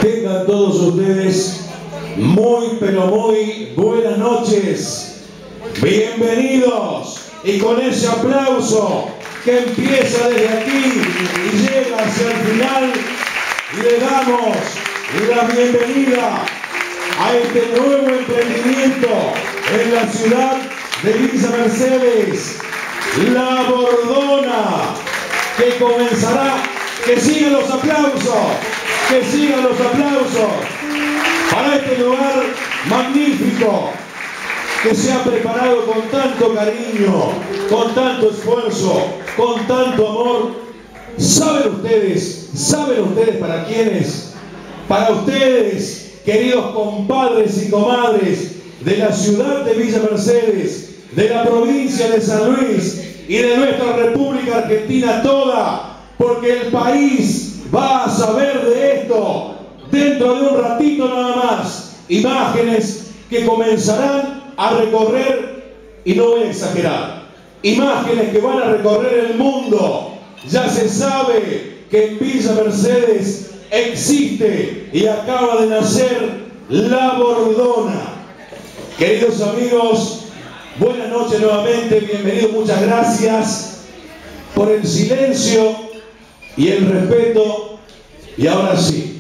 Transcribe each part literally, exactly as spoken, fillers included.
Tengan todos ustedes muy pero muy buenas noches. Bienvenidos. Y con ese aplauso que empieza desde aquí y llega hacia el final, le damos la bienvenida a este nuevo emprendimiento en la ciudad de Villa Mercedes, La Bordona, que comenzará. Que sigan los aplausos, que sigan los aplausos para este lugar magnífico que se ha preparado con tanto cariño, con tanto esfuerzo, con tanto amor. ¿Saben ustedes, saben ustedes para quiénes? Para ustedes, queridos compadres y comadres de la ciudad de Villa Mercedes, de la provincia de San Luis y de nuestra República Argentina toda, porque el país va a saber de esto dentro de un ratito nada más. Imágenes que comenzarán a recorrer, y no voy a exagerar, imágenes que van a recorrer el mundo. Ya se sabe que en Villa Mercedes existe y acaba de nacer La Bordona. Queridos amigos, buenas noches nuevamente, bienvenidos, muchas gracias por el silencio y el respeto. Y ahora sí,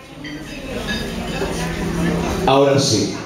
ahora sí,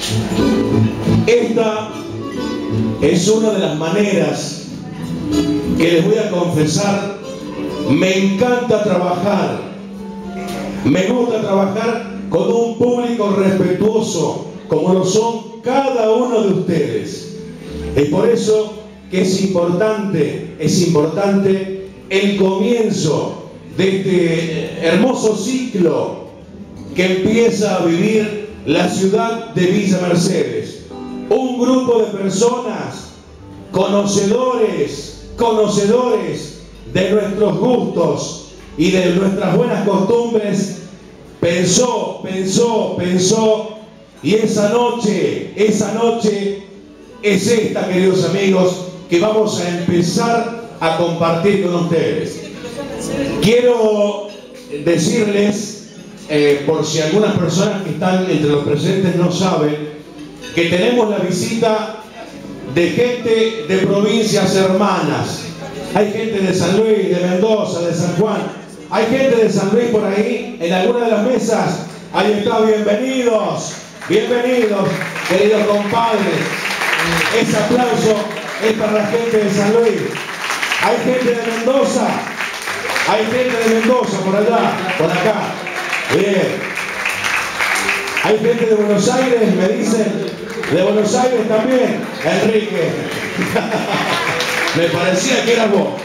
esta es una de las maneras que les voy a confesar. Me encanta trabajar, me gusta trabajar con un público respetuoso como lo son cada uno de ustedes. Es por eso que es importante, es importante el comienzo de este hermoso ciclo que empieza a vivir la ciudad de Villa Mercedes. Un grupo de personas conocedores, conocedores de nuestros gustos y de nuestras buenas costumbres, pensó, pensó, pensó, y esa noche, esa noche es esta, queridos amigos, que vamos a empezar a compartir con ustedes. Quiero decirles, eh, por si algunas personas que están entre los presentes no saben, que tenemos la visita de gente de provincias hermanas. Hay gente de San Luis, de Mendoza, de San Juan. Hay gente de San Luis por ahí, en alguna de las mesas. Ahí está, bienvenidos, bienvenidos, queridos compadres. Ese aplauso es para la gente de San Luis. Hay gente de Mendoza, hay gente de Mendoza por allá, por acá. Bien. Hay gente de Buenos Aires, me dicen, de Buenos Aires también. Enrique. Me parecía que eras vos.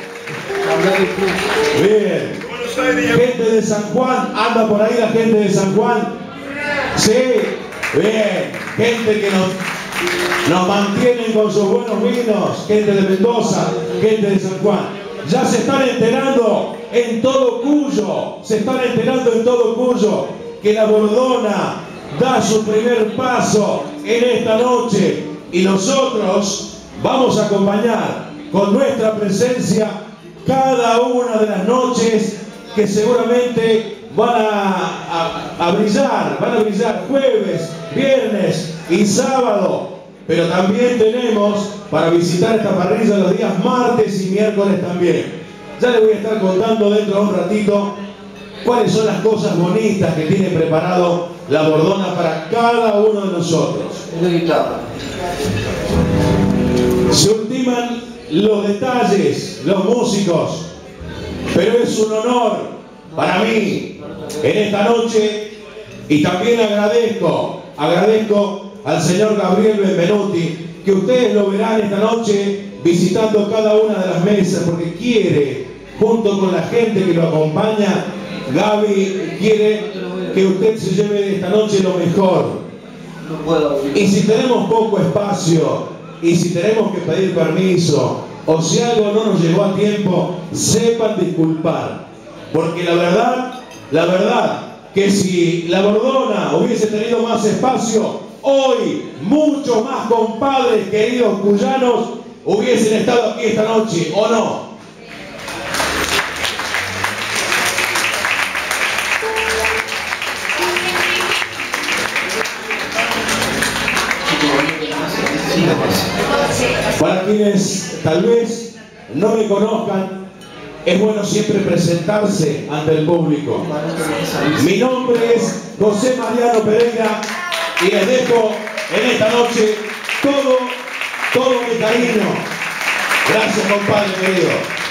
Bien. Gente de San Juan, anda por ahí la gente de San Juan. Sí, bien. Gente que nos... nos mantienen con sus buenos vinos, gente de Mendoza, gente de San Juan. Ya se están enterando en todo Cuyo, se están enterando en todo Cuyo que La Bordona da su primer paso en esta noche, y nosotros vamos a acompañar con nuestra presencia cada una de las noches que seguramente van a, a, a brillar, van a brillar jueves, viernes y sábado. Pero también tenemos para visitar esta parrilla los días martes y miércoles también. Ya les voy a estar contando dentro de un ratito cuáles son las cosas bonitas que tiene preparado La Bordona para cada uno de nosotros. Se ultiman los detalles, los músicos, pero es un honor para mí en esta noche, y también agradezco, agradezco al señor Gabriel Benvenuti, que ustedes lo verán esta noche visitando cada una de las mesas, porque quiere, junto con la gente que lo acompaña, Gaby quiere que usted se lleve de esta noche lo mejor. Y si tenemos poco espacio, y si tenemos que pedir permiso, o si algo no nos llegó a tiempo, sepan disculpar, porque la verdad, la verdad, que si La Bordona hubiese tenido más espacio, hoy muchos más compadres queridos cuyanos hubiesen estado aquí esta noche, ¿o no? quienes tal vez no me conozcan, es bueno siempre presentarse ante el público. Mi nombre es José Mariano Pereira y les dejo en esta noche todo, todo mi cariño. Gracias, compadre querido.